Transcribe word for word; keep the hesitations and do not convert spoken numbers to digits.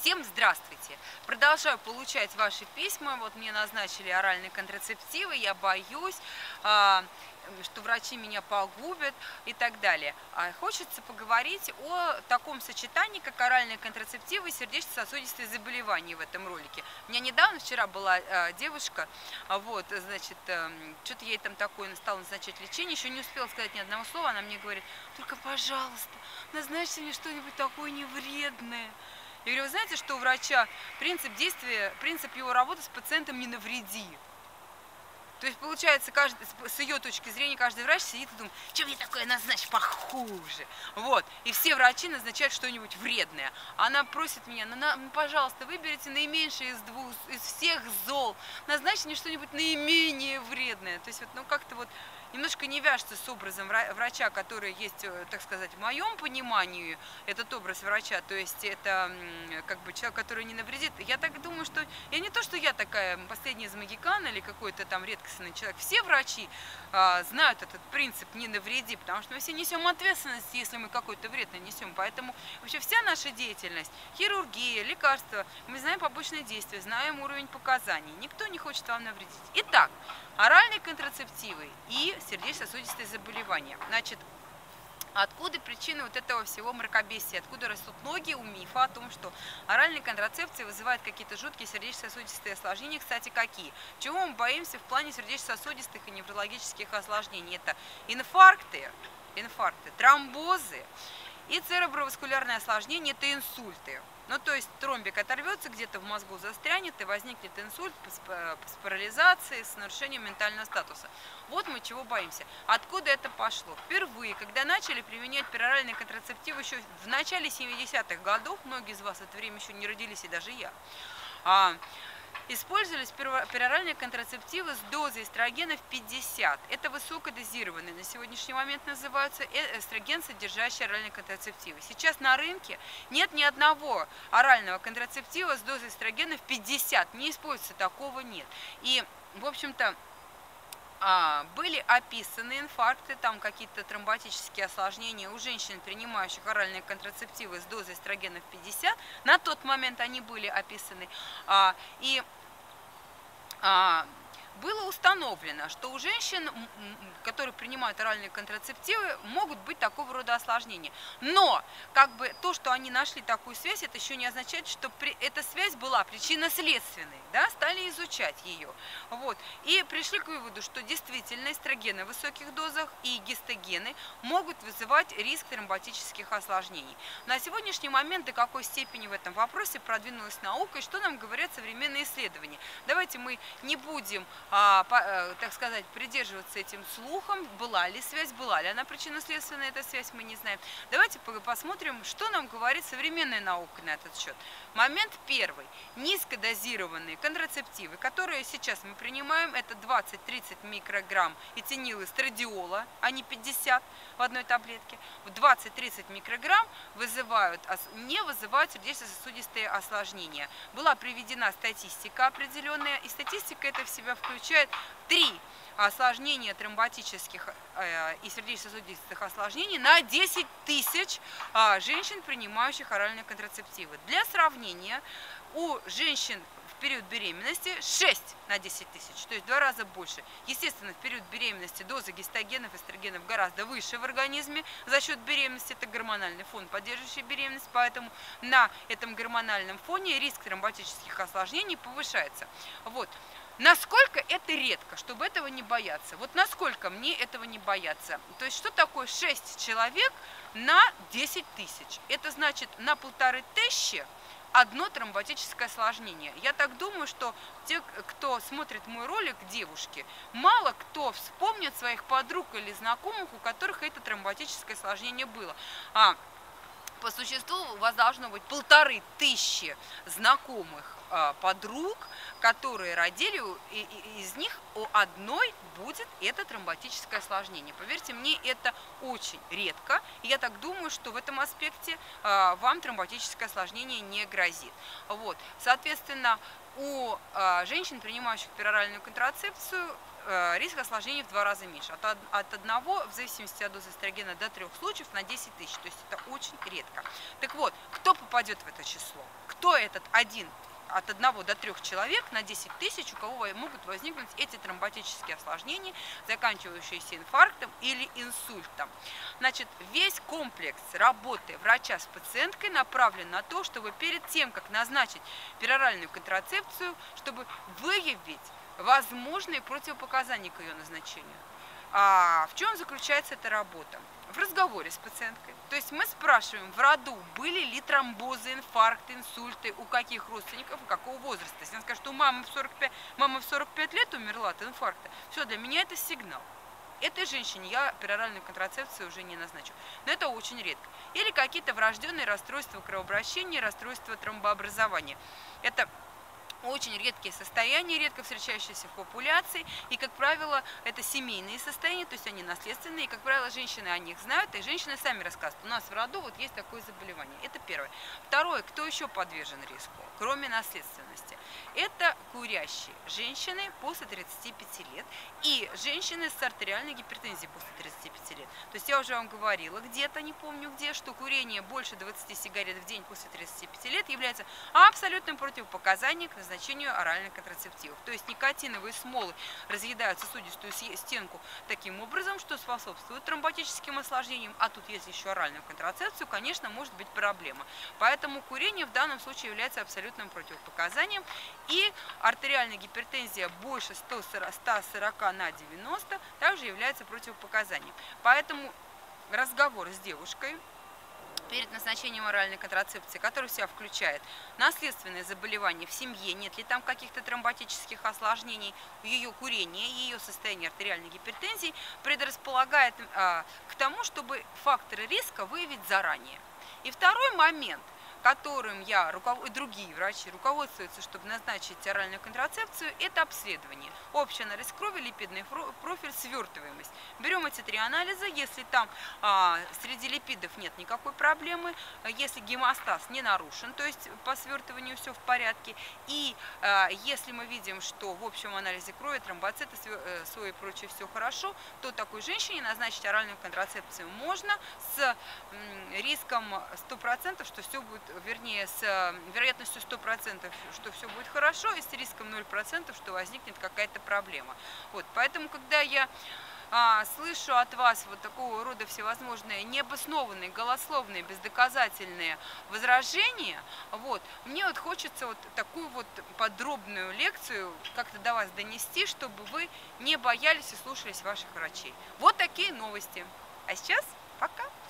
Всем здравствуйте! Продолжаю получать ваши письма. Вот мне назначили оральные контрацептивы, я боюсь, а, что врачи меня погубят и так далее. А хочется поговорить о таком сочетании, как оральные контрацептивы и сердечно-сосудистые заболевания в этом ролике. У меня недавно, вчера была а, девушка, а, вот, значит, а, что-то ей там такое стало назначать лечение, еще не успела сказать ни одного слова, она мне говорит: только, пожалуйста, назначьте мне что-нибудь такое невредное. Я говорю: вы знаете, что у врача принцип действия, принцип его работы с пациентом: не навреди. То есть, получается, каждый, с ее точки зрения, каждый врач сидит и думает: что мне такое назначить похуже. Вот. И все врачи назначают что-нибудь вредное. Она просит меня: ну, на, ну, пожалуйста, выберите наименьшее из двух, из всех зол. Назначьте мне что-нибудь наименее вредное. То есть, вот, ну, как-то вот немножко не вяжется с образом врача, который есть, так сказать, в моем понимании, этот образ врача, то есть это как бы человек, который не навредит. Я так думаю, что я не то, что я такая последняя из магикан или какой-то там редкостный человек. Все врачи а, знают этот принцип «не навреди», потому что мы все несем ответственность, если мы какой-то вред нанесем. Поэтому вообще вся наша деятельность, хирургия, лекарства, мы знаем побочные действия, знаем уровень показаний. Никто не хочет вам навредить. Итак, оральные контрацептивы и сердечно-сосудистые заболевания. Значит, откуда причины вот этого всего мракобесия? Откуда растут ноги у мифа о том, что оральные контрацепции вызывают какие-то жуткие сердечно-сосудистые осложнения? Кстати, какие? Чего мы боимся в плане сердечно-сосудистых и неврологических осложнений? Это инфаркты, инфаркты, тромбозы и цереброваскулярные осложнения – это инсульты. Ну, то есть тромбик оторвется, где-то в мозгу застрянет, и возникнет инсульт с парализацией, с нарушением ментального статуса. Вот мы чего боимся. Откуда это пошло? Впервые, когда начали применять пероральные контрацептивы еще в начале семидесятых годов, многие из вас в это время еще не родились, и даже я, а, использовались пероральные контрацептивы с дозой эстрогена в пятьдесят. Это высокодозированные, на сегодняшний момент называются эстроген, содержащие оральные контрацептивы. Сейчас на рынке нет ни одного орального контрацептива с дозой эстрогена в пятьдесят. Не используется, такого нет. И, в общем-то, А, были описаны инфаркты, там какие-то тромботические осложнения у женщин, принимающих оральные контрацептивы с дозой эстрогена в пятьдесят. На тот момент они были описаны. А, и а, было установлено, что у женщин, которые принимают оральные контрацептивы, могут быть такого рода осложнения. Но как бы то, что они нашли такую связь, это еще не означает, что при, эта связь была причинно-следственной. Да? Стали изучать ее. Вот. И пришли к выводу, что действительно эстрогены в высоких дозах и гистогены могут вызывать риск тромботических осложнений. На сегодняшний момент до какой степени в этом вопросе продвинулась наука и что нам говорят современные исследования? Давайте мы не будем, а, по, а, так сказать, придерживаться этим слухом, была ли связь, была ли она причинно-следственная, эта связь, мы не знаем. Давайте посмотрим, что нам говорит современная наука на этот счет. Момент первый. Низкодозированные контрацептивы, которые сейчас мы принимаем, это двадцать-тридцать микрограмм этинилэстрадиола, а не пятьдесят в одной таблетке. В двадцать-тридцать микрограмм вызывают, не вызывают сердечно-сосудистые осложнения. Была приведена статистика определенная, и статистика это в себя включает три осложнения тромботических э, и сердечно-сосудистых осложнений на десять тысяч э, женщин, принимающих оральные контрацептивы. Для сравнения, у женщин в период беременности шесть на десять тысяч, то есть в два раза больше. Естественно, в период беременности доза гистогенов, эстрогенов гораздо выше в организме за счет беременности, это гормональный фон, поддерживающий беременность, поэтому на этом гормональном фоне риск тромботических осложнений повышается. Вот. Насколько это редко, чтобы этого не бояться? Вот насколько мне этого не бояться? То есть что такое шесть человек на десять тысяч? Это значит на полторы тысячи одно тромботическое осложнение. Я так думаю, что те, кто смотрит мой ролик, девушки, мало кто вспомнит своих подруг или знакомых, у которых это тромботическое осложнение было. А по существу у вас должно быть полторы тысячи знакомых подруг, которые родили, и из них у одной будет это тромботическое осложнение. Поверьте мне, это очень редко. И я так думаю, что в этом аспекте вам тромботическое осложнение не грозит. Вот. Соответственно, у женщин, принимающих пероральную контрацепцию, риск осложнений в два раза меньше. От, от одного, в зависимости от дозы эстрогена, до трех случаев на десять тысяч. То есть это очень редко. Так вот, кто попадет в это число? кто этот один, от одного до трех человек на десять тысяч, у кого могут возникнуть эти тромботические осложнения, заканчивающиеся инфарктом или инсультом. Значит, весь комплекс работы врача с пациенткой направлен на то, чтобы перед тем, как назначить пероральную контрацепцию, чтобы выявить возможные противопоказания к ее назначению. А в чем заключается эта работа? В разговоре с пациенткой. То есть мы спрашиваем в роду, были ли тромбозы, инфаркты, инсульты, у каких родственников, у какого возраста. Если она скажет, что у мамы в сорок пять, мама в сорок пять лет умерла от инфаркта, все, для меня это сигнал. Этой женщине я пероральную контрацепцию уже не назначу. Но это очень редко. Или какие-то врожденные расстройства кровообращения, расстройства тромбообразования. Это очень редкие состояния, редко встречающиеся в популяции, и, как правило, это семейные состояния, то есть они наследственные, и, как правило, женщины о них знают, и женщины сами рассказывают, у нас в роду вот есть такое заболевание. Это первое. Второе, кто еще подвержен риску, кроме наследственности? Это курящие женщины после тридцати пяти лет и женщины с артериальной гипертензией после тридцати пяти лет. То есть я уже вам говорила где-то, не помню где, что курение больше двадцати сигарет в день после тридцати пяти лет является абсолютным противопоказанием к назначению оральных контрацептивов. То есть никотиновые смолы разъедают сосудистую стенку таким образом, что способствует тромботическим осложнениям, а тут если еще оральную контрацепцию, конечно, может быть проблема. Поэтому курение в данном случае является абсолютным противопоказанием, и артериальная гипертензия больше ста сорока на девяносто также является противопоказанием. Поэтому разговор с девушкой перед назначением оральной контрацепции, который в себя включает наследственные заболевания в семье, нет ли там каких-то тромботических осложнений, ее курение, ее состояние артериальной гипертензии, предрасполагает а, к тому, чтобы факторы риска выявить заранее. И второй момент, которым я и другие врачи руководствуются, чтобы назначить оральную контрацепцию, это обследование. Общий анализ крови, липидный профиль, свертываемость. Берем эти три анализа, если там а, среди липидов нет никакой проблемы, если гемостаз не нарушен, то есть по свертыванию все в порядке, и а, если мы видим, что в общем анализе крови, тромбоциты, сои и прочее все хорошо, то такой женщине назначить оральную контрацепцию можно с м, риском сто процентов, что все будет, вернее, с вероятностью сто процентов, что все будет хорошо, и с риском ноль процентов, что возникнет какая-то проблема. Вот, поэтому, когда я а, слышу от вас вот такого рода всевозможные необоснованные, голословные, бездоказательные возражения, вот, мне вот хочется вот такую вот подробную лекцию как-то до вас донести, чтобы вы не боялись и слушались ваших врачей. Вот такие новости. А сейчас пока!